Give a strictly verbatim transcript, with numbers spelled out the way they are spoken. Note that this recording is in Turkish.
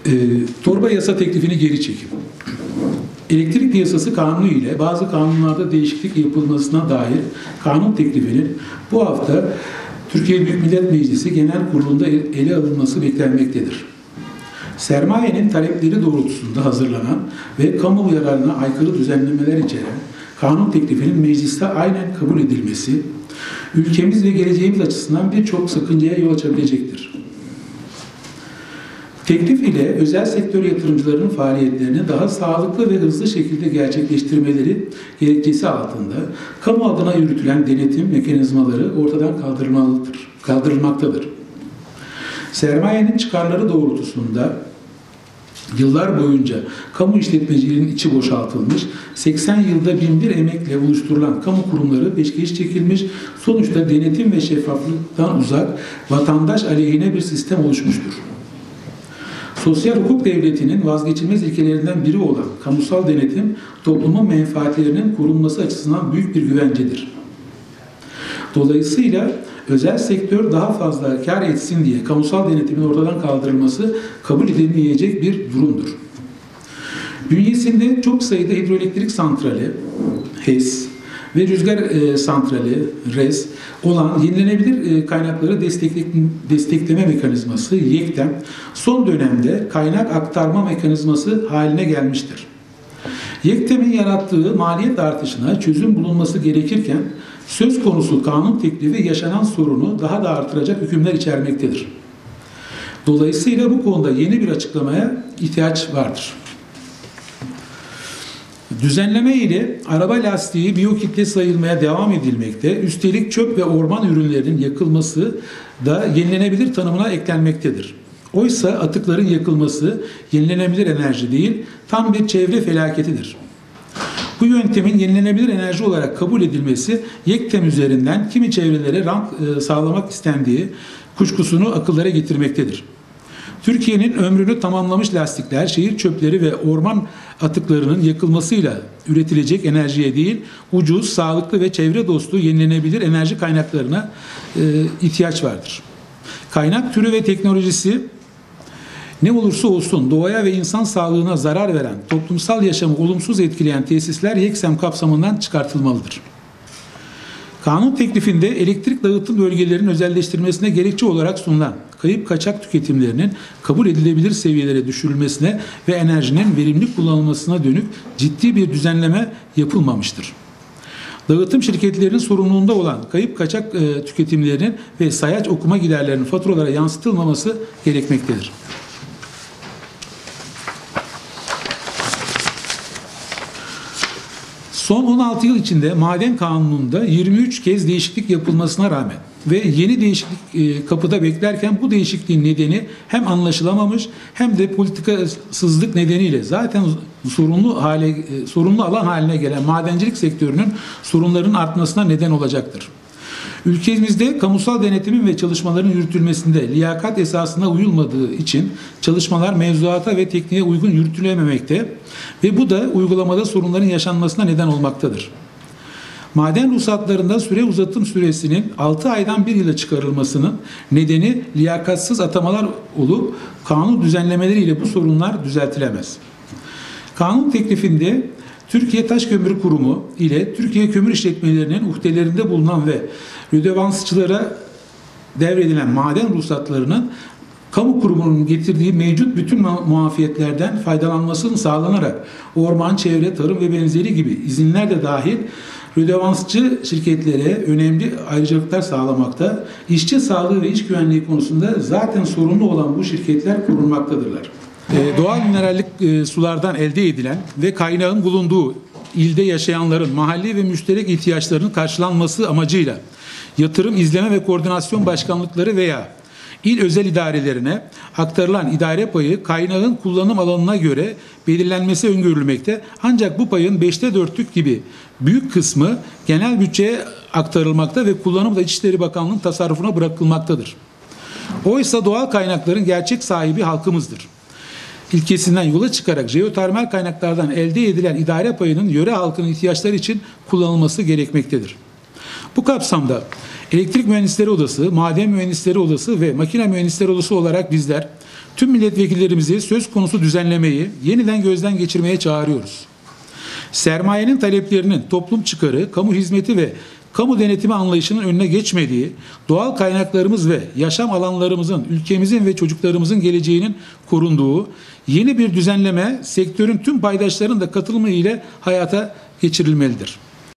E, torba yasa teklifini geri çekim. Elektrik Piyasası Kanunu ile bazı kanunlarda değişiklik yapılmasına dair kanun teklifinin bu hafta Türkiye Büyük Millet Meclisi Genel Kurulu'nda ele alınması beklenmektedir. Sermayenin talepleri doğrultusunda hazırlanan ve kamu yararına aykırı düzenlemeler içeren kanun teklifinin mecliste aynen kabul edilmesi, ülkemiz ve geleceğimiz açısından birçok sakıncaya yol açabilecektir. Teklif ile özel sektör yatırımcılarının faaliyetlerini daha sağlıklı ve hızlı şekilde gerçekleştirmeleri gerekçesi altında kamu adına yürütülen denetim mekanizmaları ortadan kaldırılmalıdır, kaldırılmaktadır. Sermayenin çıkarları doğrultusunda yıllar boyunca kamu işletmeciliğinin içi boşaltılmış, seksen yılda bin bir emekle oluşturulan kamu kurumları peşkeş çekilmiş, sonuçta denetim ve şeffaflıktan uzak, vatandaş aleyhine bir sistem oluşmuştur. Sosyal hukuk devletinin vazgeçilmez ilkelerinden biri olan kamusal denetim, toplumun menfaatlerinin korunması açısından büyük bir güvencedir. Dolayısıyla özel sektör daha fazla kar etsin diye kamusal denetimin ortadan kaldırılması kabul edilmeyecek bir durumdur. Bünyesinde çok sayıda hidroelektrik santrali, HES ve rüzgar e, santrali, RES olan yenilenebilir e, kaynakları destekle, destekleme mekanizması YEKDEM son dönemde kaynak aktarma mekanizması haline gelmiştir. YEKDEM'in yarattığı maliyet artışına çözüm bulunması gerekirken söz konusu kanun teklifi yaşanan sorunu daha da artıracak hükümler içermektedir. Dolayısıyla bu konuda yeni bir açıklamaya ihtiyaç vardır. Düzenleme ile araba lastiği biyokitle sayılmaya devam edilmekte, üstelik çöp ve orman ürünlerinin yakılması da yenilenebilir tanımına eklenmektedir. Oysa atıkların yakılması yenilenebilir enerji değil, tam bir çevre felaketidir. Bu yöntemin yenilenebilir enerji olarak kabul edilmesi YEKDEM üzerinden kimi çevrelere rant e, sağlamak istendiği kuşkusunu akıllara getirmektedir. Türkiye'nin ömrünü tamamlamış lastikler, şehir çöpleri ve orman atıklarının yakılmasıyla üretilecek enerjiye değil, ucuz, sağlıklı ve çevre dostu yenilenebilir enerji kaynaklarına e, ihtiyaç vardır. Kaynak türü ve teknolojisi ne olursa olsun doğaya ve insan sağlığına zarar veren, toplumsal yaşamı olumsuz etkileyen tesisler YEKSEM kapsamından çıkartılmalıdır. Kanun teklifinde elektrik dağıtım bölgelerinin özelleştirilmesine gerekçe olarak sunulan kayıp kaçak tüketimlerinin kabul edilebilir seviyelere düşürülmesine ve enerjinin verimli kullanılmasına dönük ciddi bir düzenleme yapılmamıştır. Dağıtım şirketlerinin sorumluluğunda olan kayıp kaçak e, tüketimlerinin ve sayaç okuma giderlerinin faturalara yansıtılmaması gerekmektedir. Son on altı yıl içinde Maden Kanunu'nda yirmi üç kez değişiklik yapılmasına rağmen ve yeni değişiklik e, kapıda beklerken bu değişikliğin nedeni hem anlaşılamamış hem de politikasızlık nedeniyle zaten sorunlu hale e, sorunlu alan haline gelen madencilik sektörünün sorunların artmasına neden olacaktır. Ülkemizde kamusal denetimin ve çalışmaların yürütülmesinde liyakat esasına uyulmadığı için çalışmalar mevzuata ve tekniğe uygun yürütülememekte ve bu da uygulamada sorunların yaşanmasına neden olmaktadır. Maden ruhsatlarında süre uzatım süresinin altı aydan bir yıla çıkarılmasının nedeni liyakatsız atamalar olup kanun düzenlemeleriyle bu sorunlar düzeltilemez. Kanun teklifinde Türkiye Taş Kömürü Kurumu ile Türkiye Kömür İşletmelerinin uhdelerinde bulunan ve rödevansçılara devredilen maden ruhsatlarının kamu kurumunun getirdiği mevcut bütün muafiyetlerden faydalanmasının sağlanarak orman, çevre, tarım ve benzeri gibi izinler de dahil rödevansçı şirketlere önemli ayrıcalıklar sağlamakta, işçi sağlığı ve iş güvenliği konusunda zaten sorumlu olan bu şirketler korunmaktadırlar. Doğal minerallik sulardan elde edilen ve kaynağın bulunduğu ilde yaşayanların mahalli ve müşterek ihtiyaçlarının karşılanması amacıyla yatırım, izleme ve koordinasyon başkanlıkları veya il özel idarelerine aktarılan idare payı kaynağın kullanım alanına göre belirlenmesi öngörülmekte. Ancak bu payın beşte dörtlük gibi büyük kısmı genel bütçeye aktarılmakta ve kullanım da İçişleri Bakanlığı'nın tasarrufuna bırakılmaktadır. Oysa doğal kaynakların gerçek sahibi halkımızdır. İlkesinden yola çıkarak jeotermal kaynaklardan elde edilen idare payının yöre halkının ihtiyaçları için kullanılması gerekmektedir. Bu kapsamda Elektrik Mühendisleri Odası, Maden Mühendisleri Odası ve Makine Mühendisleri Odası olarak bizler tüm milletvekillerimizi söz konusu düzenlemeyi yeniden gözden geçirmeye çağırıyoruz. Sermayenin taleplerinin toplum çıkarı, kamu hizmeti ve kamu denetimi anlayışının önüne geçmediği, doğal kaynaklarımız ve yaşam alanlarımızın, ülkemizin ve çocuklarımızın geleceğinin korunduğu yeni bir düzenleme sektörün tüm paydaşlarının da katılımı ile hayata geçirilmelidir.